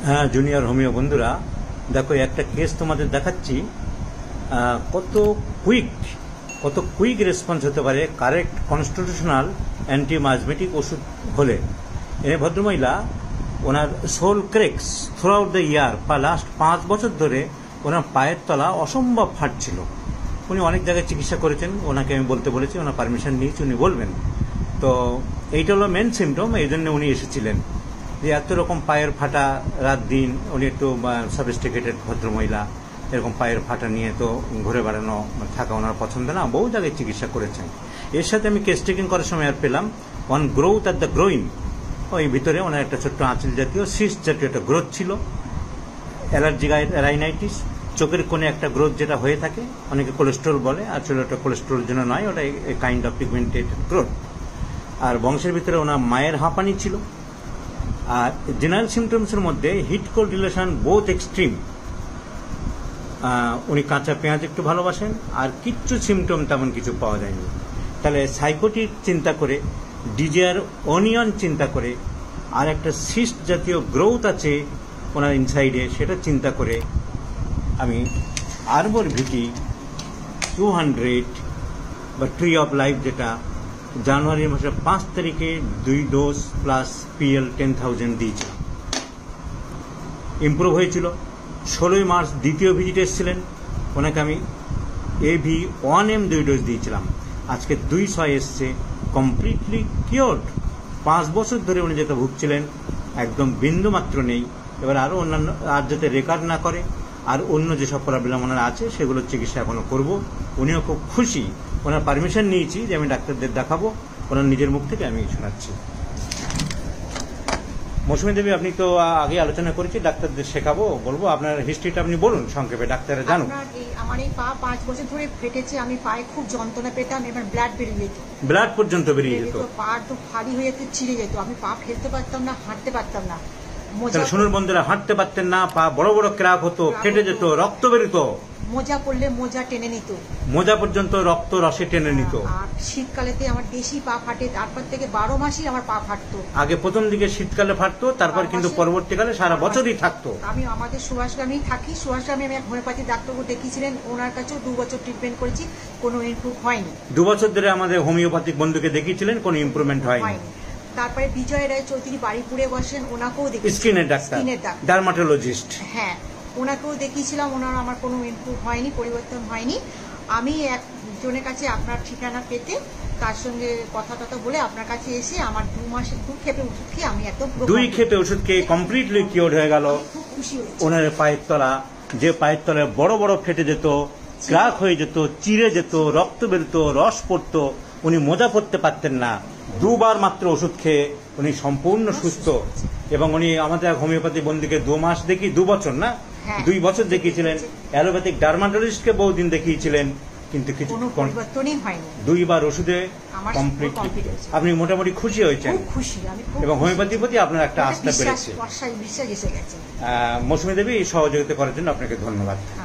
হ্যাঁ junior homeo বন্ধুরা, দেখো একটা কেস তোমাদের দেখাচ্ছি। কত কুইক রেসপন্স হতে পারে কারেক্ট কনস্টিটিউশনাল অ্যান্টি মাইজমেটিক ওষুধ হলে। এ ভদ্রমহিলা ওনার sole cracks throughout the year বা লাস্ট 5 বছর ধরে ওনার পায়ের তলা অসম্ভব ফাটছিল। উনি অনেক জায়গায় চিকিৎসা করেছেন, ওনাকে আমি বলতে বলেছি, ওনার পারমিশন নিয়েছি, উনি বলবেন। তো এইটা হলো মেন সিমটম, এই জন্য উনি এসেছিলেন যে এত রকম পায়ের ফাটা রাত দিন। উনি একটু সফিস্টিকেটেড ভদ্রমহিলা, এরকম পায়ের ফাটা নিয়ে তো ঘুরে বেড়ানো থাকা ওনার পছন্দ না, বহু জায়গায় চিকিৎসা করেছেন। এর সাথে আমি কেস টেকিং করার সময় আর পেলাম one growth at the groin, ওই ভিতরে ওনার একটা ছোট্ট আঁচিল জাতীয় সিস্ট জাতীয় একটা গ্রোথ ছিল। অ্যালার্জিক রাইনাইটিস, চোখের কোণে একটা গ্রোথ যেটা হয়ে থাকে, অনেকে কোলেস্ট্রল বলে, আসলে ওটা কোলেস্ট্রল জন্য নয়, ওটা কাইন্ড অফ পিগমেন্টেড গ্রোথ। আর বংশের ভিতরে ওনার মায়ের হাঁপানি ছিল। আর জেনারেল সিমটমসের মধ্যে heat cold relation both extreme. উনি কাঁচা পেঁয়াজ একটু ভালোবাসেন, আর কিচ্ছু সিমটম তেমন কিছু পাওয়া যায়নি। তাহলে সাইকোটিক চিন্তা করে, ডিজায়ার অনিয়ন চিন্তা করে, আর একটা সিস্ট জাতীয় গ্রোথ আছে ওনার ইনসাইডে, সেটা চিন্তা করে আমি আরবর ভিটি 200 বা ট্রি অফ লাইফ, যেটা জানুয়ারি মাসের 5 তারিখে 2 ডোজ প্লাস PL 10,000 দিয়েছিলাম। ইমপ্রুভ হয়েছিল। 16ই মার্চ দ্বিতীয় ভিজিট এসেছিলেন, ওনাকে আমি AV1M 2 ডোজ দিয়েছিলাম। আজকে 200 এসছে, কমপ্লিটলি কিওর্ড। 5 বছর ধরে উনি যেটা ভুগছিলেন একদম বিন্দু মাত্র নেই। এবার আরও অন্যান্য, আর যাতে রেকর্ড না করে, আর অন্য যেসব প্রবলেম ওনার আছে সেগুলোর চিকিৎসা এখনো করব। উনিও খুব খুশি। ওনার পারমিশন নিয়েছি যে আমি ডাক্তারদের দেখাবো, ওনার নিজের মুখ থেকে আমি শোনাচ্ছি। মৌসুমী দেবী, আপনি তো আগে আলোচনা করেছি, ডাক্তারদের শেখাবো, বলবো, আপনার হিস্ট্রিটা আপনি বলুন সংক্ষেপে, ডাক্তাররা জানুন। আমার এই পা 5 বছর ধরে ফেটেছে, আমি পায়ে খুব যন্ত্রণা পেতাম, এবার ব্লাড বেরিয়ে যেত, ব্লাড পর্যন্ত বেরিয়ে যেত, পা তো ভারী হয়ে যেত, ছিঁড়ে যেত, আমি পা ফেলতে পারতাম না, হাঁটতে পারতাম না। শুনুন বন্ধুরা, হাঁটতে পারতেন না, পা বড় বড় ক্র্যাক হতো, কেটে যেত, রক্ত বেরিত, মোজা পড়লে মোজা টেনে নিত, মোজা পর্যন্ত রক্ত রসে টেনে নিত। আর শীতকালেতে আমার বেশি পা ফাটে, তারপর থেকে 12 মাসই আমার পা ফাটতো। আগে প্রথম দিকে শীতকালে ফাটতো, তারপর কিন্তু পরবর্তীকালে সারা বছরই থাকতো। আমি আমাদের সুভাষগ্রামেই থাকি, সুভাষগ্রামে আমি এক হোমিওপ্যাথি ডাক্তারকে দেখিয়েছিলেন, ওনার কাছেও 2 বছর ট্রিটমেন্ট করেছি, কোনো ইমপ্রুভ হয়নি। 2 বছর ধরে আমাদের হোমিওপ্যাথিক বন্ধুকে দেখিয়েছিলেন, কোনো ইমপ্রুভমেন্ট হয়নি। তারপরে বিজয় রায় চৌধুরী বাড়িপুরে বসেন, ওনাকেও দেখি, স্কিনের ডাক্তার, ডার্মাটোলজিস্ট, হ্যাঁ, ওনাকেও দেখিয়েছিলাম, ওনার আমার কোনো ইমপ্রুভ হয়নি, পরিবর্তন হয়নি। আমি একজনের কাছে আপনার ঠিকানা পেতে তার সঙ্গে কথা বলে আপনার কাছে এসে আমার 2 মাসে 2 ক্ষেপে ওষুধ খেয়ে আমি একদম 2 ক্ষেপে ওষুধ খেয়ে কমপ্লিটলি কিওর হয়ে গেল। খুব খুশি হয়েছি। ওনার পায়ের তলা, যে পায়ের তলায় বড় বড় ফেটে যেত, ক্র্যাক হয়ে যেত, চিড়ে যেত, রক্ত বেরোতো, রস পড়তো, উনি মোজা পরতে পারতেন না, 2 বার মাত্র ওষুধ খেয়ে উনি সম্পূর্ণ সুস্থ। এবং উনি আমাদের হোমিওপ্যাথি বন্ধুকে 2 মাস দেখি, 2 বছর না, 2 বছর দেখিয়েছিলেন। অ্যালোপ্যাথিক ডার্মাটোলজিস্টকে বহুদিন দেখিয়েছিলেন, কিন্তু কিছু পরিবর্তনই হয়নি। 2 বার ওষুধে কমপ্লিট। আপনি মোটামুটি খুশি হয়েছেন, এবং হোমিওপ্যাথির প্রতি আপনার একটা আস্থা বেড়েছে। বিশ্বাস এসে গেছে। মৌসুমী দেবী, সহযোগিতা করার জন্য আপনাকে ধন্যবাদ।